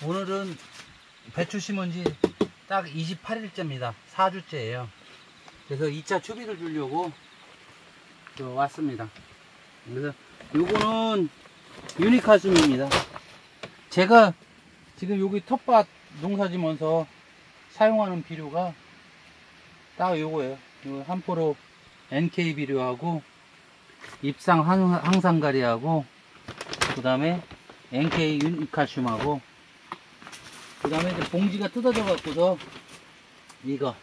오늘은 배추 심은 지 딱 28일째입니다. 4주째예요. 그래서 2차 추비를 주려고 왔습니다. 그래서 요거는 유니칼슘입니다. 제가 지금 여기 텃밭 농사 지면서 사용하는 비료가 딱 요거예요. 요 한포로 NK 비료하고 입상 항산가리하고 그 다음에 NK 유니칼슘하고 그 다음에 이제 봉지가 뜯어져 갖고서 이거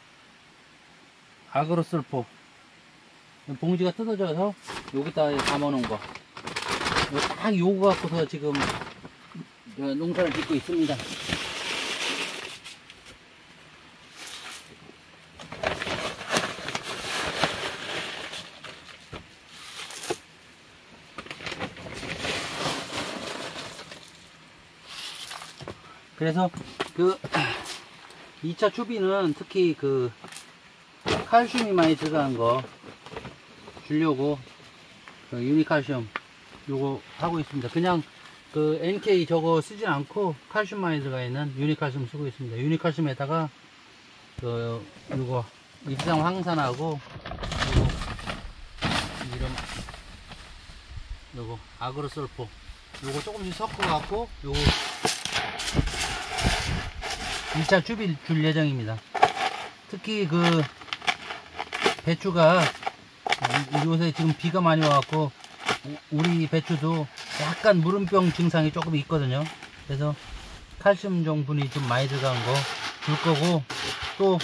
아그로솔포 봉지가 뜯어져서 여기다 담아 놓은 거 딱 요거 갖고서 지금 농사를 짓고 있습니다. 그래서 그 2차 추비는 특히 그 칼슘이 많이 들어간 거 주려고 그 유니칼슘 요거 하고 있습니다. 그냥 그 NK 저거 쓰진 않고 칼슘 많이 들어가 있는 유니칼슘 쓰고 있습니다. 유니칼슘에다가 그 요거 입상 황산하고 요거 이름 요거 아그로솔포 요거 조금씩 섞어 갖고 요거 2차 추비 줄 예정입니다. 특히 그 배추가 요새 지금 비가 많이 와갖고 우리 배추도 약간 무름병 증상이 조금 있거든요. 그래서 칼슘 성분이 좀 많이 들어간 거 줄 거고 또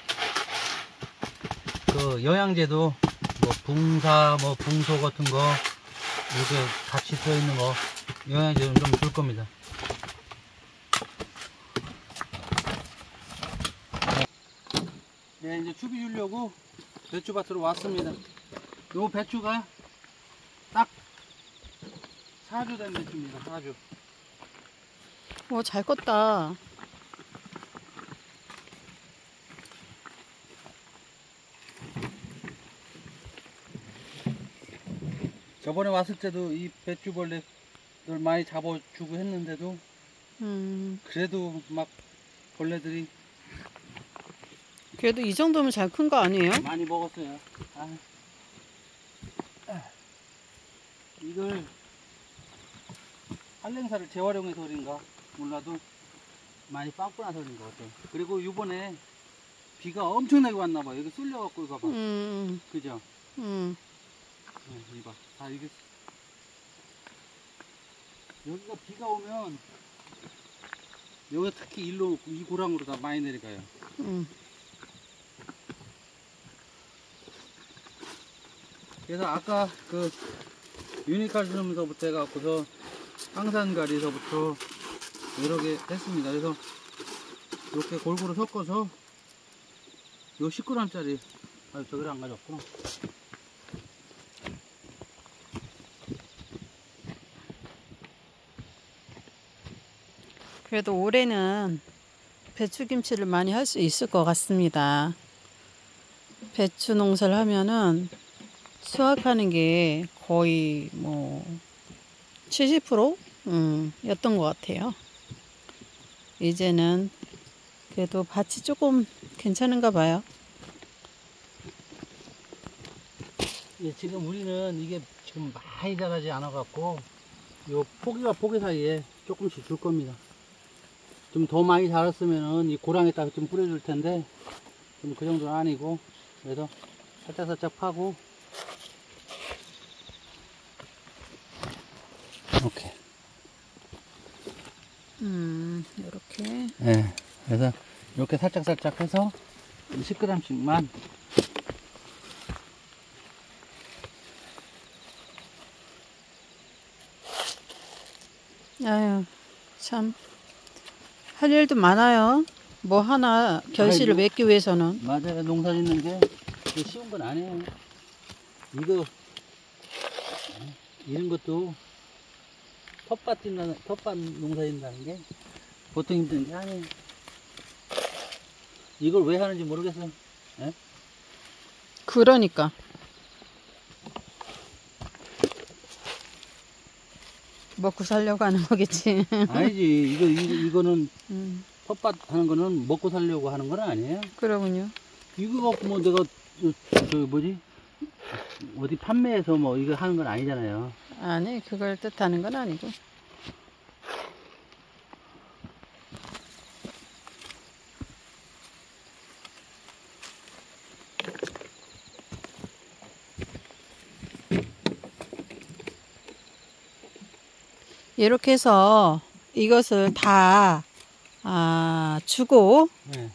그 영양제도 뭐 붕사 뭐 붕소 같은 거 이렇게 같이 들어있는 거 영양제 좀 줄 겁니다. 네, 이제 추비 주려고 배추밭으로 왔습니다. 요 배추가 딱 4주 된 배추입니다. 4주. 오, 잘 컸다. 저번에 왔을 때도 이 배추벌레들 많이 잡아주고 했는데도 그래도 막 벌레들이 그래도 이 정도면 잘 큰 거 아니에요? 많이 먹었어요. 이걸 한랭사를 재활용해서 그런가 몰라도 많이 빵꾸나서 그런 것 같아요. 그리고 이번에 비가 엄청나게 왔나봐요. 여기 쏠려갖고 이거 봐. 그죠? 이봐. 다 이게 여기가 비가 오면 여기 특히 일로 이 고랑으로 다 많이 내려가요. 그래서 아까 그 유니칼슘서부터 해갖고서 항산가리서부터 여러 개 했습니다. 그래서 이렇게 골고루 섞어서 요 10g짜리 저기를 안 가져왔구나. 그래도 올해는 배추김치를 많이 할 수 있을 것 같습니다. 배추 농사를 하면은 수확하는 게 거의 뭐 70% 였던 것 같아요. 이제는 그래도 밭이 조금 괜찮은가 봐요. 예, 지금 우리는 이게 지금 많이 자라지 않아 갖고 요 포기와 포기 사이에 조금씩 줄 겁니다. 좀 더 많이 자랐으면은 이 고랑에다가 좀 뿌려줄 텐데 좀 그 정도는 아니고 그래서 살짝살짝 파고 이렇게 이렇게 네, 그래서 이렇게 살짝살짝 해서 10g씩만 아유 참 할 일도 많아요. 뭐 하나 결실을 아이고, 맺기 위해서는. 맞아요. 농사 짓는 게 쉬운 건 아니에요. 이거 이런 것도 텃밭 농사 짓는다는 게 보통 힘든 게 아니에요. 이걸 왜 하는지 모르겠어요. 예? 그러니까 먹고 살려고 하는 거겠지. 아니지. 이거는 텃밭 하는 거는 먹고 살려고 하는 건 아니에요. 그러군요. 이거 갖고 뭐 내가 저 뭐지 어디 판매해서 뭐 이거 하는 건 아니잖아요. 아니, 그걸 뜻하는 건 아니고. 이렇게 해서 이것을 다 주고 네.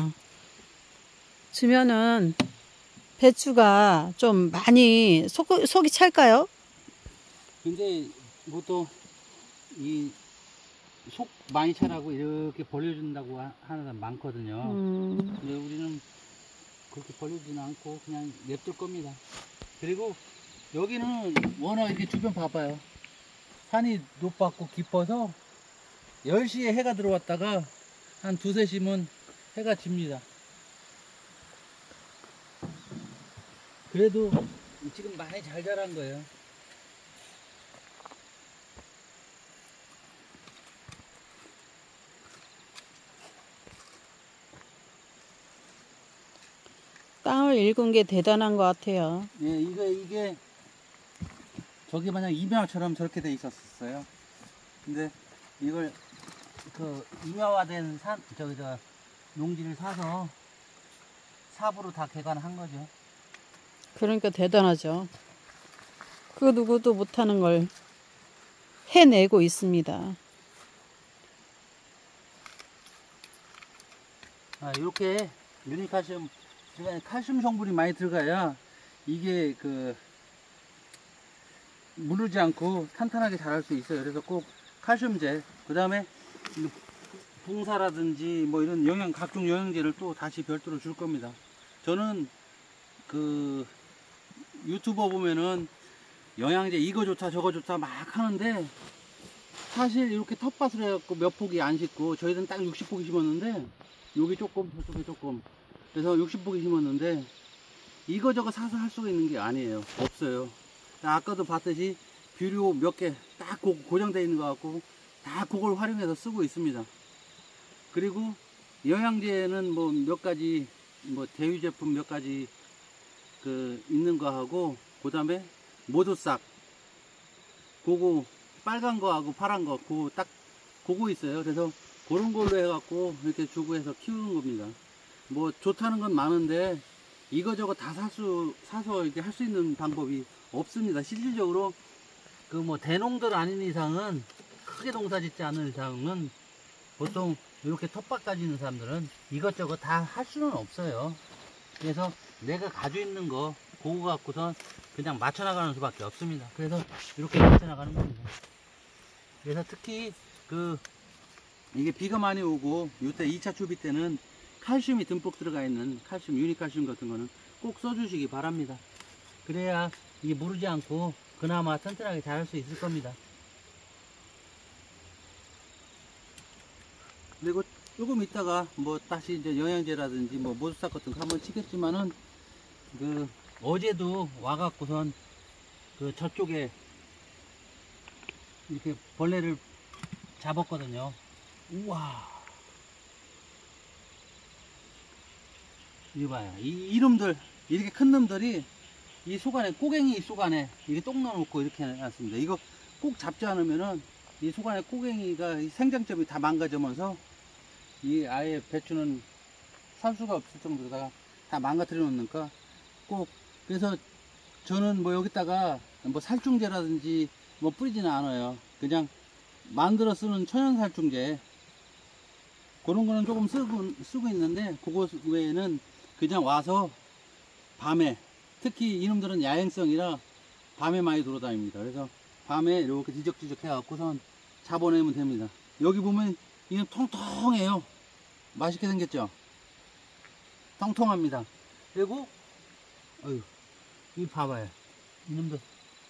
주면은 배추가 좀 많이 속이 찰까요? 근데 보통 이 속 많이 차라고 이렇게 벌려준다고 하는 사람 많거든요. 근데 우리는 그렇게 벌려주지는 않고 그냥 냅둘 겁니다. 그리고 여기는 워낙 이렇게 주변 봐봐요. 산이 높았고 깊어서 10시에 해가 들어왔다가 한 2, 3시면 해가 집니다. 그래도 지금 많이 잘 자란 거예요. 땅을 읽은 게 대단한 것 같아요. 예, 이게 저기 마냥 임야처럼 저렇게 돼 있었어요. 근데 이걸 그 임야화된 농지를 사서 삽으로 다 개간한 거죠. 그러니까 대단하죠. 그 누구도 못하는 걸 해내고 있습니다. 이렇게 유니칼슘 중간에 칼슘 성분이 많이 들어가야 이게 무르지 않고 탄탄하게 자랄 수 있어요. 그래서 꼭 칼슘제, 그 다음에 붕사라든지 뭐 이런 각종 영양제를 또 다시 별도로 줄 겁니다. 저는 유튜버 보면은 영양제 이거 좋다 저거 좋다 막 하는데 사실 이렇게 텃밭을 해갖고 몇 폭이 안 심고 저희는 딱 60폭이 심었는데 여기 조금 저쪽에 조금 그래서 60폭이 심었는데 이거저거 사서 할 수가 있는 게 아니에요. 없어요. 아까도 봤듯이 비료 몇 개 딱 고정되어 있는 것 같고 다 그걸 활용해서 쓰고 있습니다. 그리고 영양제는 뭐 몇 가지 뭐 대유 제품 몇 가지 있는 거 하고 그 다음에 모두싹 그거 빨간 거하고 파란 거 그거 있어요. 그래서 그런 걸로 해갖고 이렇게 주고 해서 키우는 겁니다. 뭐 좋다는 건 많은데 이거저거 다 사서 이렇게 할 수 있는 방법이 없습니다. 실질적으로 뭐 대농들 아닌 이상은 크게 농사 짓지 않는 이상은 보통 이렇게 텃밭 가지고 있는 사람들은 이것저것 다 할 수는 없어요. 그래서 내가 가지고 있는 거 그거 갖고선 그냥 맞춰 나가는 수밖에 없습니다. 그래서 이렇게 맞춰 나가는 겁니다. 그래서 특히 이게 비가 많이 오고 이때 2차 추비 때는 칼슘이 듬뿍 들어가 있는 칼슘, 유니칼슘 같은 거는 꼭 써주시기 바랍니다. 그래야 이게 무르지 않고 그나마 튼튼하게 자랄 수 있을 겁니다. 그리고 조금 있다가 뭐 다시 이제 영양제라든지 뭐 모두싹 같은 거 한번 치겠지만은 어제도 와갖고선 저쪽에 이렇게 벌레를 잡았거든요. 우와. 이거 봐요. 이놈들, 이렇게 큰 놈들이 이 속 안에, 꼬갱이 속 안에 이렇게 똥 넣어놓고 이렇게 해놨습니다. 이거 꼭 잡지 않으면은 이 속 안에 꼬갱이가 생장점이 다 망가지면서 이 아예 배추는 살 수가 없을 정도로다가 다 망가뜨려 놓으니까 꼭, 그래서 저는 뭐 여기다가 뭐 살충제라든지 뭐 뿌리지는 않아요. 그냥 만들어 쓰는 천연 살충제 그런 거는 조금 쓰고 있는데 그거 외에는 그냥 와서 밤에, 특히 이놈들은 야행성이라 밤에 많이 돌아다닙니다. 그래서 밤에 이렇게 뒤적뒤적 해갖고선 잡아내면 됩니다. 여기 보면 이는 통통해요. 맛있게 생겼죠? 통통합니다. 그리고 이 봐봐요. 이놈들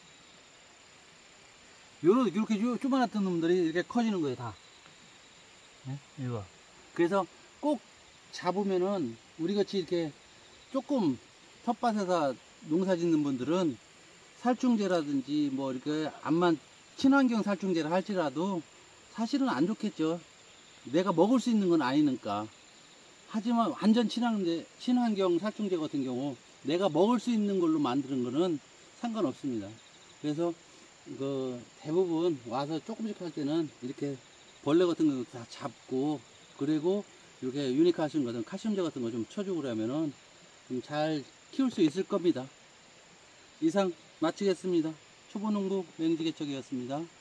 이렇게 조그만했던 놈들이 이렇게 커지는 거예요. 다. 네? 이거. 그래서 꼭 잡으면은 우리같이 이렇게 조금 텃밭에서 농사 짓는 분들은 살충제라든지 뭐 이렇게 암만 친환경 살충제를 할지라도 사실은 안 좋겠죠. 내가 먹을 수 있는 건 아니니까. 하지만 완전 친환경 살충제 같은 경우 내가 먹을 수 있는 걸로 만드는 거는 상관없습니다. 그래서 그 대부분 와서 조금씩 할 때는 이렇게 벌레 같은 거 다 잡고, 그리고 이렇게 유니칼슘 같은 칼슘제 같은 거 좀 쳐주고 그러면은 좀 잘 키울 수 있을 겁니다. 이상 마치겠습니다. 초보농부 맹지개척이었습니다.